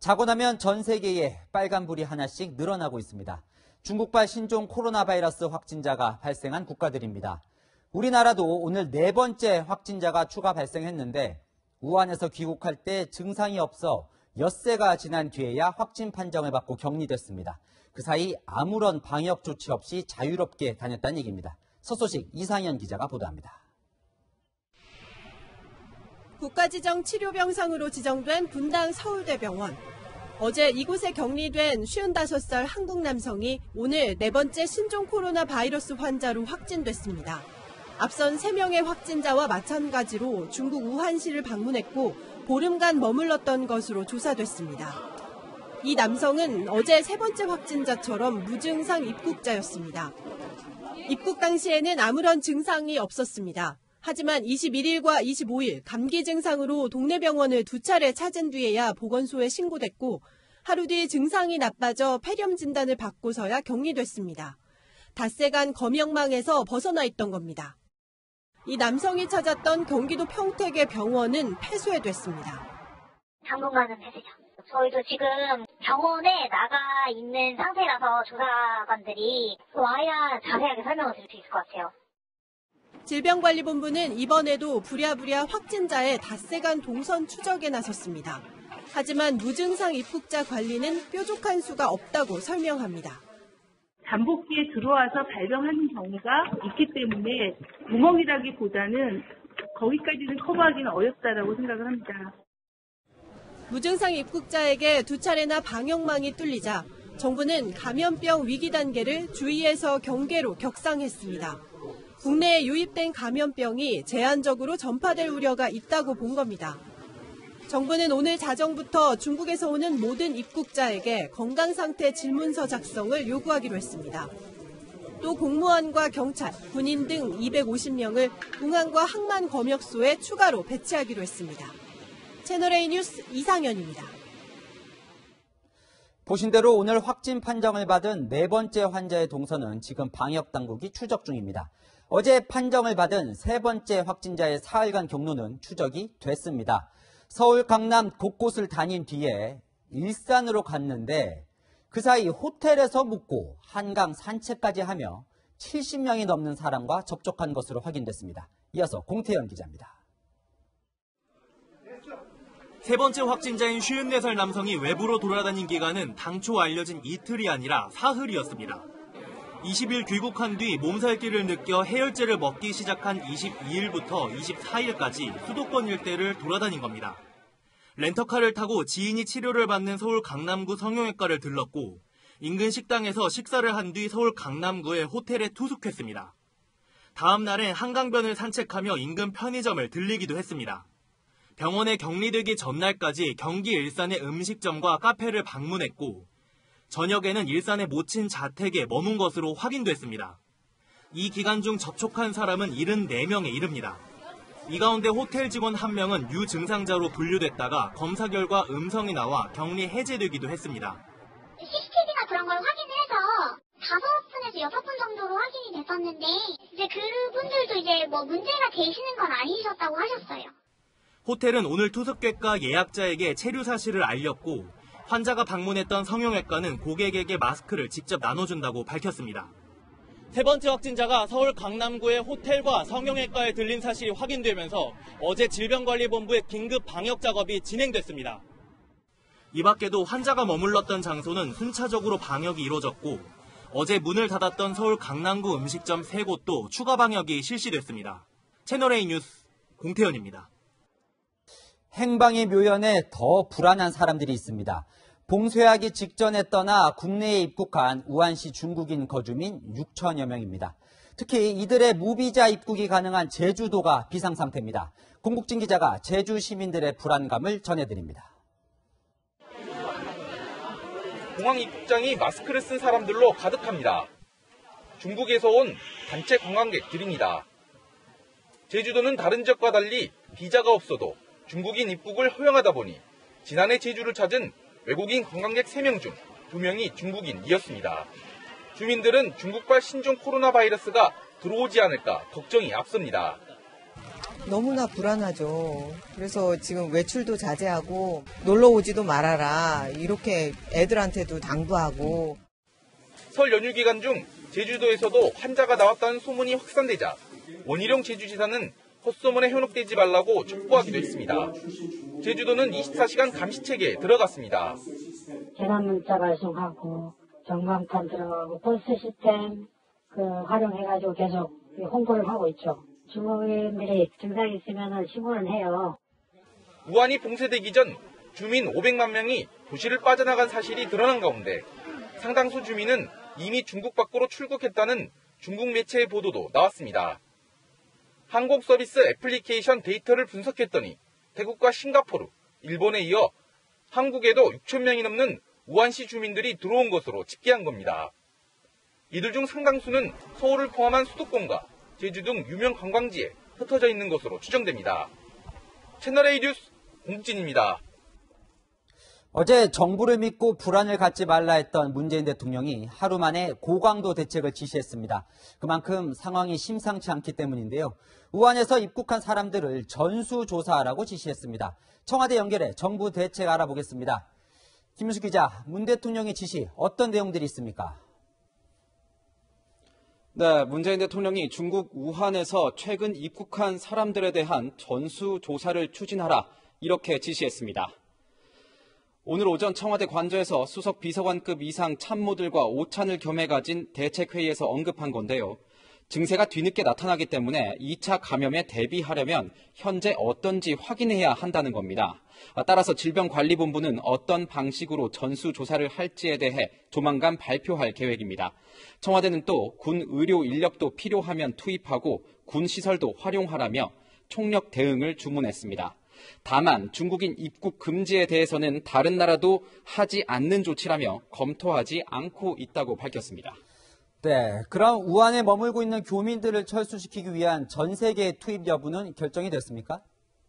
자고 나면 전 세계에 빨간불이 하나씩 늘어나고 있습니다. 중국발 신종 코로나 바이러스 확진자가 발생한 국가들입니다. 우리나라도 오늘 4번째 확진자가 추가 발생했는데 우한에서 귀국할 때 증상이 없어 엿새가 지난 뒤에야 확진 판정을 받고 격리됐습니다. 그 사이 아무런 방역 조치 없이 자유롭게 다녔다는 얘기입니다. 서소식 이상현 기자가 보도합니다. 국가지정 치료병상으로 지정된 분당 서울대병원. 어제 이곳에 격리된 55살 한국 남성이 오늘 4번째 신종 코로나 바이러스 환자로 확진됐습니다. 앞선 3명의 확진자와 마찬가지로 중국 우한시를 방문했고 보름간 머물렀던 것으로 조사됐습니다. 이 남성은 어제 3번째 확진자처럼 무증상 입국자였습니다. 입국 당시에는 아무런 증상이 없었습니다. 하지만 21일과 25일 감기 증상으로 동네 병원을 2차례 찾은 뒤에야 보건소에 신고됐고 하루 뒤 증상이 나빠져 폐렴 진단을 받고서야 격리됐습니다. 닷새간 검역망에서 벗어나 있던 겁니다. 이 남성이 찾았던 경기도 평택의 병원은 폐쇄됐습니다. 당분간은 폐쇄죠. 저희도 지금 병원에 나가 있는 상태라서 조사관들이 와야 자세하게 설명을 드릴 수 있을 것 같아요. 질병관리본부는 이번에도 부랴부랴 확진자의 닷새간 동선 추적에 나섰습니다. 하지만 무증상 입국자 관리는 뾰족한 수가 없다고 설명합니다. 잠복기에 들어와서 발병하는 경우가 있기 때문에 구멍이라기보다는 거기까지는 커버하기는 어렵다라고 생각을 합니다. 무증상 입국자에게 2차례나 방역망이 뚫리자 정부는 감염병 위기 단계를 주의에서 경계로 격상했습니다. 국내에 유입된 감염병이 제한적으로 전파될 우려가 있다고 본 겁니다. 정부는 오늘 자정부터 중국에서 오는 모든 입국자에게 건강상태 질문서 작성을 요구하기로 했습니다. 또 공무원과 경찰, 군인 등 250명을 공안과 항만 검역소에 추가로 배치하기로 했습니다. 채널A 뉴스 이상현입니다. 보신 대로 오늘 확진 판정을 받은 4번째 환자의 동선은 지금 방역당국이 추적 중입니다. 어제 판정을 받은 3번째 확진자의 사흘간 경로는 추적이 됐습니다. 서울, 강남 곳곳을 다닌 뒤에 일산으로 갔는데 그 사이 호텔에서 묵고 한강 산책까지 하며 70명이 넘는 사람과 접촉한 것으로 확인됐습니다. 이어서 공태현 기자입니다. 3번째 확진자인 54살 남성이 외부로 돌아다닌 기간은 당초 알려진 이틀이 아니라 사흘이었습니다. 20일 귀국한 뒤 몸살기를 느껴 해열제를 먹기 시작한 22일부터 24일까지 수도권 일대를 돌아다닌 겁니다. 렌터카를 타고 지인이 치료를 받는 서울 강남구 성형외과를 들렀고 인근 식당에서 식사를 한 뒤 서울 강남구의 호텔에 투숙했습니다. 다음 날엔 한강변을 산책하며 인근 편의점을 들리기도 했습니다. 병원에 격리되기 전날까지 경기 일산의 음식점과 카페를 방문했고 저녁에는 일산의 모친 자택에 머문 것으로 확인됐습니다. 이 기간 중 접촉한 사람은 74명에 이릅니다. 이 가운데 호텔 직원 1명은 유증상자로 분류됐다가 검사 결과 음성이 나와 격리 해제되기도 했습니다. CCTV나 그런 걸 확인을 해서 5분에서 6분 정도로 확인이 됐었는데 이제 그분들도 이제 문제가 되시는 건 아니셨다고 하셨어요. 호텔은 오늘 투숙객과 예약자에게 체류 사실을 알렸고 환자가 방문했던 성형외과는 고객에게 마스크를 직접 나눠준다고 밝혔습니다. 3번째 확진자가 서울 강남구의 호텔과 성형외과에 들린 사실이 확인되면서 어제 질병관리본부의 긴급 방역 작업이 진행됐습니다. 이 밖에도 환자가 머물렀던 장소는 순차적으로 방역이 이루어졌고 어제 문을 닫았던 서울 강남구 음식점 3곳도 추가 방역이 실시됐습니다. 채널A 뉴스 공태현입니다. 행방의 묘연에 더 불안한 사람들이 있습니다. 봉쇄하기 직전에 떠나 국내에 입국한 우한시 중국인 거주민 6천여 명입니다. 특히 이들의 무비자 입국이 가능한 제주도가 비상상태입니다. 공국진 기자가 제주 시민들의 불안감을 전해드립니다. 공항 입국장이 마스크를 쓴 사람들로 가득합니다. 중국에서 온 단체 관광객들입니다. 제주도는 다른 지역과 달리 비자가 없어도 중국인 입국을 허용하다 보니 지난해 제주를 찾은 외국인 관광객 3명 중 2명이 중국인이었습니다. 주민들은 중국발 신종 코로나 바이러스가 들어오지 않을까 걱정이 앞섭니다. 너무나 불안하죠. 그래서 지금 외출도 자제하고 놀러 오지도 말아라. 이렇게 애들한테도 당부하고. 설 연휴 기간 중 제주도에서도 환자가 나왔다는 소문이 확산되자 원희룡 제주지사는 헛소문에 현혹되지 말라고 촉구하기도 했습니다. 제주도는 24시간 감시체계에 들어갔습니다. 재난 문자 발송하고 전광판 들어가고 버스 시스템 활용해가지고 계속 홍보를 하고 있죠. 중국인들이 증상이 있으면 신고를 해요. 우한이 봉쇄되기 전 주민 500만 명이 도시를 빠져나간 사실이 드러난 가운데 상당수 주민은 이미 중국 밖으로 출국했다는 중국 매체의 보도도 나왔습니다. 항공 서비스 애플리케이션 데이터를 분석했더니 태국과 싱가포르, 일본에 이어 한국에도 6천 명이 넘는 우한시 주민들이 들어온 것으로 집계한 겁니다. 이들 중 상당수는 서울을 포함한 수도권과 제주 등 유명 관광지에 흩어져 있는 것으로 추정됩니다. 채널A 뉴스 공진입니다. 어제 정부를 믿고 불안을 갖지 말라 했던 문재인 대통령이 하루 만에 고강도 대책을 지시했습니다. 그만큼 상황이 심상치 않기 때문인데요. 우한에서 입국한 사람들을 전수조사하라고 지시했습니다. 청와대 연결해 정부 대책 알아보겠습니다. 김윤수 기자, 문 대통령의 지시 어떤 내용들이 있습니까? 네, 문재인 대통령이 중국 우한에서 최근 입국한 사람들에 대한 전수조사를 추진하라 이렇게 지시했습니다. 오늘 오전 청와대 관저에서 수석 비서관급 이상 참모들과 오찬을 겸해 가진 대책회의에서 언급한 건데요. 증세가 뒤늦게 나타나기 때문에 2차 감염에 대비하려면 현재 어떤지 확인해야 한다는 겁니다. 따라서 질병관리본부는 어떤 방식으로 전수조사를 할지에 대해 조만간 발표할 계획입니다. 청와대는 또 군 의료 인력도 필요하면 투입하고 군 시설도 활용하라며 총력 대응을 주문했습니다. 다만 중국인 입국 금지에 대해서는 다른 나라도 하지 않는 조치라며 검토하지 않고 있다고 밝혔습니다. 네, 그럼 우한에 머물고 있는 교민들을 철수시키기 위한 전 세계 투입 여부는 결정이 됐습니까?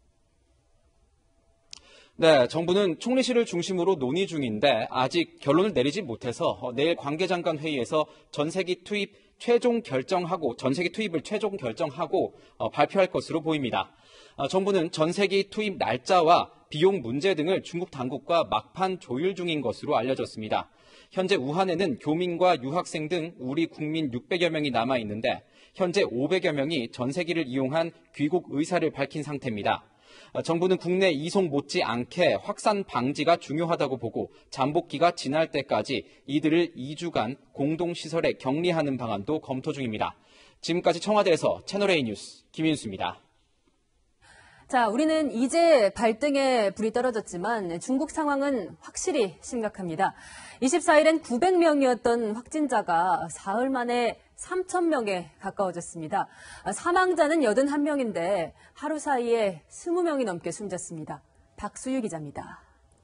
네, 정부는 총리실을 중심으로 논의 중인데 아직 결론을 내리지 못해서 내일 관계장관 회의에서 전세기 투입을 최종 결정하고 발표할 것으로 보입니다. 정부는 전세기 투입 날짜와 비용 문제 등을 중국 당국과 막판 조율 중인 것으로 알려졌습니다. 현재 우한에는 교민과 유학생 등 우리 국민 600여 명이 남아 있는데 현재 500여 명이 전세기를 이용한 귀국 의사를 밝힌 상태입니다. 정부는 국내 이송 못지않게 확산 방지가 중요하다고 보고 잠복기가 지날 때까지 이들을 2주간 공동시설에 격리하는 방안도 검토 중입니다. 지금까지 청와대에서 채널A 뉴스 김인수입니다. 자, 우리는 이제 발등에 불이 떨어졌지만 중국 상황은 확실히 심각합니다. 24일엔 900명이었던 확진자가 사흘 만에 3,000명에 가까워졌습니다. 사망자는 81명인데 하루 사이에 20명이 넘게 숨졌습니다. 박수유 기자입니다.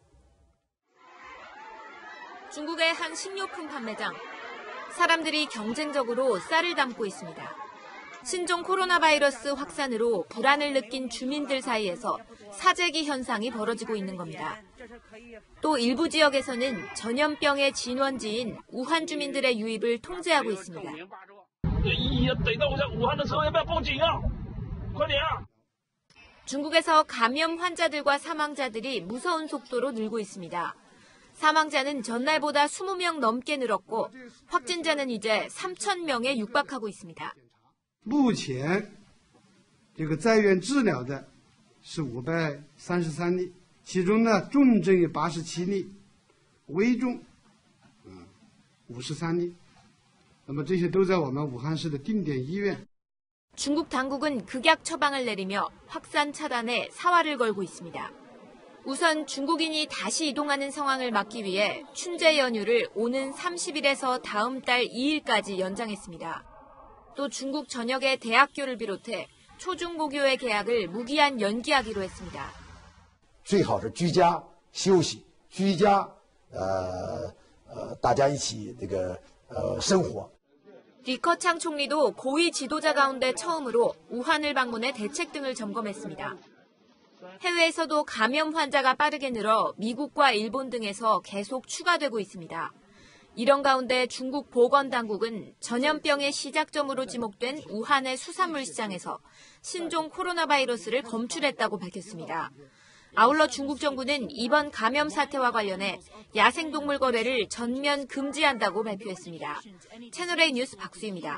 중국의 한 식료품 판매장. 사람들이 경쟁적으로 쌀을 담고 있습니다. 신종 코로나 바이러스 확산으로 불안을 느낀 주민들 사이에서 사재기 현상이 벌어지고 있는 겁니다. 또 일부 지역에서는 전염병의 진원지인 우한 주민들의 유입을 통제하고 있습니다. 중국에서 감염 환자들과 사망자들이 무서운 속도로 늘고 있습니다. 사망자는 전날보다 20명 넘게 늘었고 확진자는 이제 3,000명에 육박하고 있습니다. 目前这个在院治疗的是533例，其中呢重症有87例，危重53例。那么这些都在我们武汉市的定点医院。 중국 당국은 극약 처방을 내리며 확산 차단에 사활을 걸고 있습니다. 우선 중국인이 다시 이동하는 상황을 막기 위해 춘제 연휴를 오는 30일에서 다음 달 2일까지 연장했습니다. 또 중국 전역의 대학교를 비롯해 초중고교의 개학을 무기한 연기하기로 했습니다. 最好是居家休息，居家大家一起这个生活。 리커창 총리도 고위 지도자 가운데 처음으로 우한을 방문해 대책 등을 점검했습니다. 해외에서도 감염 환자가 빠르게 늘어 미국과 일본 등에서 계속 추가되고 있습니다. 이런 가운데 중국 보건당국은 전염병의 시작점으로 지목된 우한의 수산물 시장에서 신종 코로나 바이러스를 검출했다고 밝혔습니다. 아울러 중국 정부는 이번 감염 사태와 관련해 야생동물 거래를 전면 금지한다고 발표했습니다. 채널A 뉴스 박수희입니다.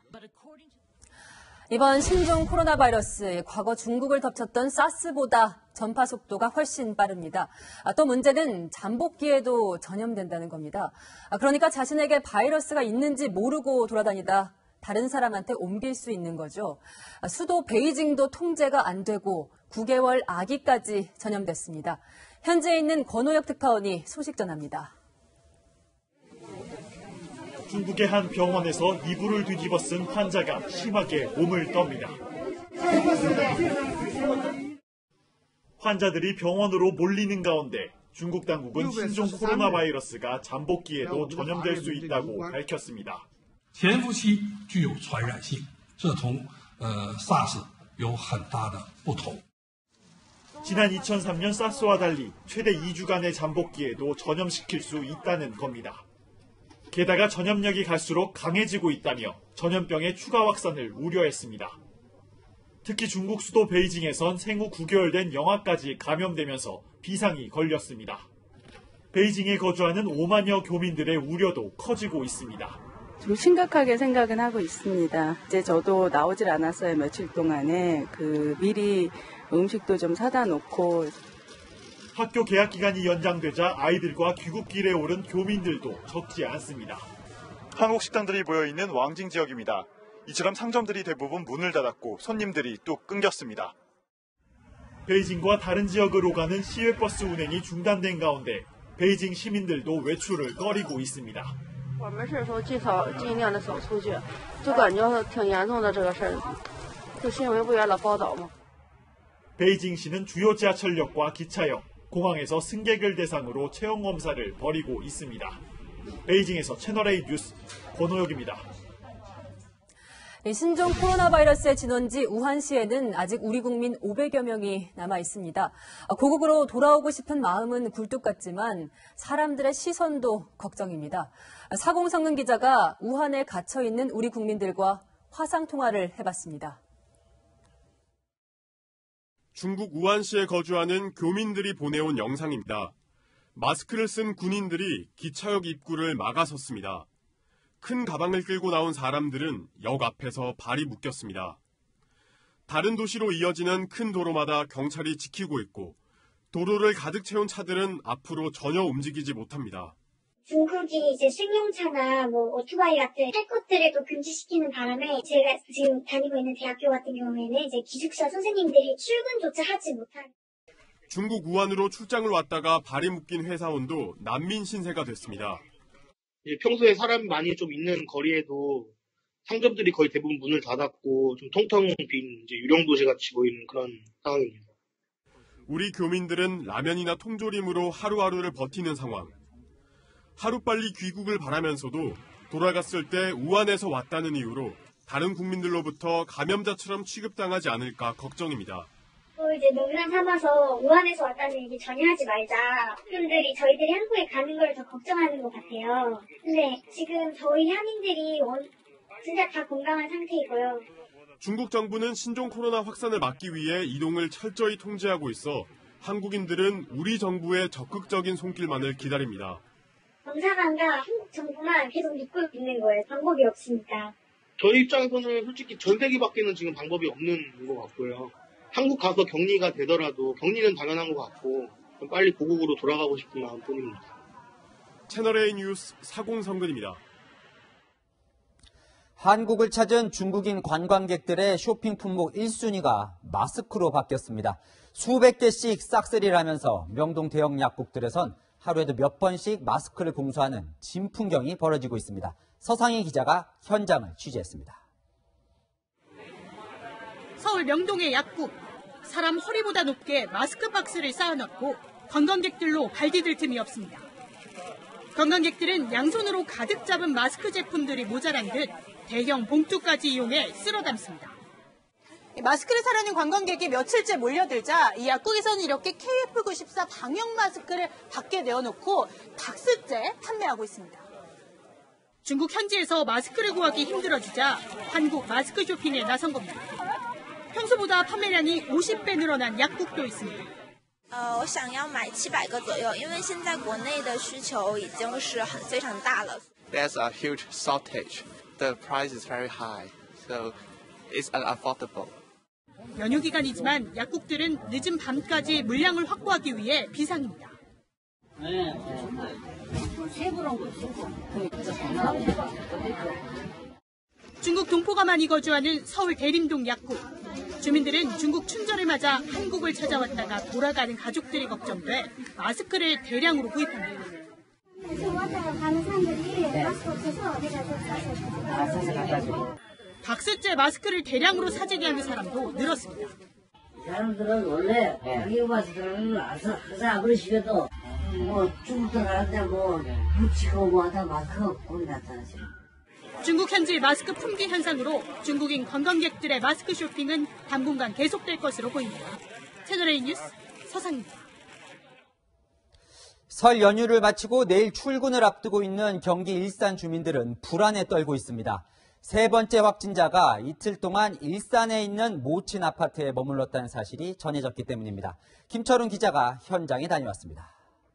이번 신종 코로나 바이러스, 과거 중국을 덮쳤던 사스보다 전파 속도가 훨씬 빠릅니다. 또 문제는 잠복기에도 전염된다는 겁니다. 그러니까 자신에게 바이러스가 있는지 모르고 돌아다니다 다른 사람한테 옮길 수 있는 거죠. 수도 베이징도 통제가 안 되고 9개월 아기까지 전염됐습니다. 현지에 있는 권호혁 특파원이 소식 전합니다. 중국의 한 병원에서 이불을 뒤집어 쓴 환자가 심하게 몸을 떱니다. 환자들이 병원으로 몰리는 가운데 중국 당국은 신종 코로나 바이러스가 잠복기에도 전염될 수 있다고 밝혔습니다. 潜伏期具有传染性，这同SARS 有很大的不同。 지난 2003년 사스와 달리 최대 2주간의 잠복기에도 전염시킬 수 있다는 겁니다. 게다가 전염력이 갈수록 강해지고 있다며 전염병의 추가 확산을 우려했습니다. 특히 중국 수도 베이징에선 생후 9개월 된 영아까지 감염되면서 비상이 걸렸습니다. 베이징에 거주하는 5만여 교민들의 우려도 커지고 있습니다. 좀 심각하게 생각은 하고 있습니다. 이제 저도 나오질 않았어요. 며칠 동안에 미리 음식도 좀 사다 놓고. 학교 개학 기간이 연장되자 아이들과 귀국길에 오른 교민들도 적지 않습니다. 한국 식당들이 모여있는 왕징 지역입니다. 이처럼 상점들이 대부분 문을 닫았고 손님들이 뚝 끊겼습니다. 베이징과 다른 지역으로 가는 시외버스 운행이 중단된 가운데 베이징 시민들도 외출을 꺼리고 있습니다. 我们是说尽量的少出去，就感觉挺严重的这个事儿，就新闻不也老报道吗？ 베이징시는 주요 지하철역과 기차역, 공항에서 승객을 대상으로 체온 검사를 벌이고 있습니다. 베이징에서 채널A 뉴스 권호혁입니다. 신종 코로나 바이러스의 진원지 우한시에는 아직 우리 국민 500여 명이 남아 있습니다. 고국으로 돌아오고 싶은 마음은 굴뚝 같지만 사람들의 시선도 걱정입니다. 사공성근 기자가 우한에 갇혀 있는 우리 국민들과 화상 통화를 해봤습니다. 중국 우한시에 거주하는 교민들이 보내온 영상입니다. 마스크를 쓴 군인들이 기차역 입구를 막아섰습니다. 큰 가방을 끌고 나온 사람들은 역 앞에서 발이 묶였습니다. 다른 도시로 이어지는 큰 도로마다 경찰이 지키고 있고 도로를 가득 채운 차들은 앞으로 전혀 움직이지 못합니다. 중국이 이제 승용차나 오토바이 같은 할 것들을 또 금지시키는 바람에 제가 지금 다니고 있는 대학교 같은 경우에는 이제 기숙사 선생님들이 출근조차 하지 못한. 중국 우한으로 출장을 왔다가 발이 묶인 회사원도 난민 신세가 됐습니다. 평소에 사람이 많이 좀 있는 거리에도 상점들이 거의 대부분 문을 닫았고 좀 텅텅 빈 이제 유령 도시 같이 보이는 그런 상황입니다. 우리 교민들은 라면이나 통조림으로 하루하루를 버티는 상황. 하루빨리 귀국을 바라면서도 돌아갔을 때 우한에서 왔다는 이유로 다른 국민들로부터 감염자처럼 취급당하지 않을까 걱정입니다. 이제 농담 삼아서 우한에서 왔다는 얘기 전혀 하지 말자. 분들이 저희들이 한국에 가는 걸 더 걱정하는 것 같아요. 근데 지금 저희 한인들이 진짜 다 건강한 상태이고요. 중국 정부는 신종 코로나 확산을 막기 위해 이동을 철저히 통제하고 있어 한국인들은 우리 정부의 적극적인 손길만을 기다립니다. 검사관과 한국 정부만 계속 믿고 있는 거예요. 방법이 없으니까. 저희 입장에서는 솔직히 전세기밖에는 지금 방법이 없는 것 같고요. 한국 가서 격리가 되더라도 격리는 당연한 것 같고 좀 빨리 고국으로 돌아가고 싶은 마음뿐입니다. 채널A 뉴스 사공성근입니다. 한국을 찾은 중국인 관광객들의 쇼핑 품목 1순위가 마스크로 바뀌었습니다. 수백 개씩 싹쓸이를 하면서 명동 대형 약국들에선 하루에도 몇 번씩 마스크를 공수하는 진풍경이 벌어지고 있습니다. 서상희 기자가 현장을 취재했습니다. 서울 명동의 약국. 사람 허리보다 높게 마스크 박스를 쌓아놨고 관광객들로 발디딜 틈이 없습니다. 관광객들은 양손으로 가득 잡은 마스크 제품들이 모자란 듯 대형 봉투까지 이용해 쓸어 담습니다. 마스크를 사려는 관광객이 며칠째 몰려들자 이 약국에서는 이렇게 KF94 방역 마스크를 밖에 내어놓고 박스째 판매하고 있습니다. 중국 현지에서 마스크를 구하기 힘들어지자 한국 마스크 쇼핑에 나선 겁니다. 평소보다 판매량이 50배 늘어난 약국도 있습니다. 我想要买700个左右，因为现在国内的需求已经是非常大了。 There's a huge shortage. The price is very high, so it's unaffordable. 연휴 기간이지만 약국들은 늦은 밤까지 물량을 확보하기 위해 비상입니다. 중국 동포가 많이 거주하는 서울 대림동 약국. 주민들은 중국 춘절을 맞아 한국을 찾아왔다가 돌아가는 가족들이 걱정돼 마스크를 대량으로 구입합니다. 박스째 마스크를 대량으로 사재기 하는 사람도 늘었습니다. 사람들은 원래 방역 마스크를 항상 아무리 시켜도 중국도 가는데 묻히고 하다 마스크가 거의 나타나죠. 중국 현지 마스크 품귀 현상으로 중국인 관광객들의 마스크 쇼핑은 당분간 계속될 것으로 보입니다. 채널A 뉴스 서상입니다. 설 연휴를 마치고 내일 출근을 앞두고 있는 경기 일산 주민들은 불안에 떨고 있습니다. 세 번째 확진자가 이틀 동안 일산에 있는 모친 아파트에 머물렀다는 사실이 전해졌기 때문입니다. 김철훈 기자가 현장에 다녀왔습니다.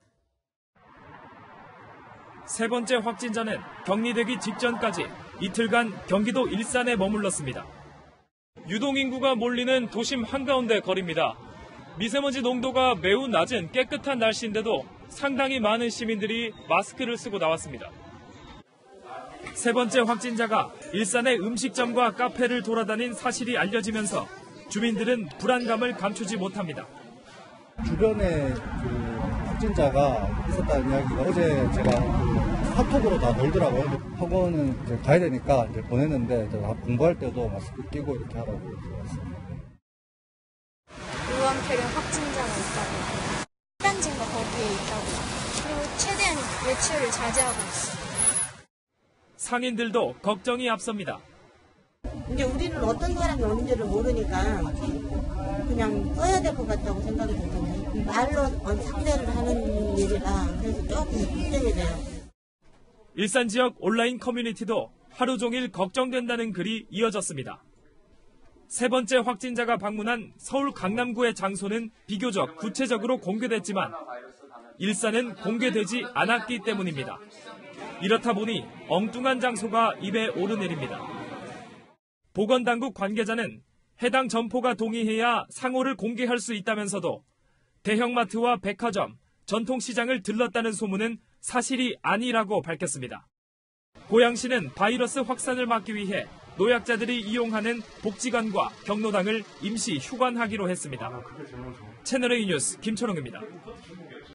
세 번째 확진자는 격리되기 직전까지 이틀간 경기도 일산에 머물렀습니다. 유동인구가 몰리는 도심 한가운데 거리입니다. 미세먼지 농도가 매우 낮은 깨끗한 날씨인데도 상당히 많은 시민들이 마스크를 쓰고 나왔습니다. 세 번째 확진자가 일산의 음식점과 카페를 돌아다닌 사실이 알려지면서 주민들은 불안감을 감추지 못합니다. 주변에 확진자가 있었다는 이야기가 어제 제가 카톡으로 다 돌더라고요. 학원은 이제 가야 되니까 이제 보냈는데 제가 공부할 때도 마스크 끼고 이렇게 하라고 들었습니다. 의원표련 확진자가 있다고. 확진자가 거기에 있다고. 그리고 최대한 외출을 자제하고 있어요. 상인들도 걱정이 앞섭니다. 이제 우리는 어떤 사람이 오는지를 모르니까 그냥 써야 될 것 같다고 생각이 들거든요. 말로 상대를 하는 일이라 그래서 조금 걱정이 돼요. 일산 지역 온라인 커뮤니티도 하루 종일 걱정된다는 글이 이어졌습니다. 세 번째 확진자가 방문한 서울 강남구의 장소는 비교적 구체적으로 공개됐지만 일산은 공개되지 않았기 때문입니다. 이렇다 보니 엉뚱한 장소가 입에 오르내립니다. 보건당국 관계자는 해당 점포가 동의해야 상호를 공개할 수 있다면서도 대형마트와 백화점, 전통시장을 들렀다는 소문은 사실이 아니라고 밝혔습니다. 고양시는 바이러스 확산을 막기 위해 노약자들이 이용하는 복지관과 경로당을 임시 휴관하기로 했습니다. 채널A 뉴스 김철웅입니다.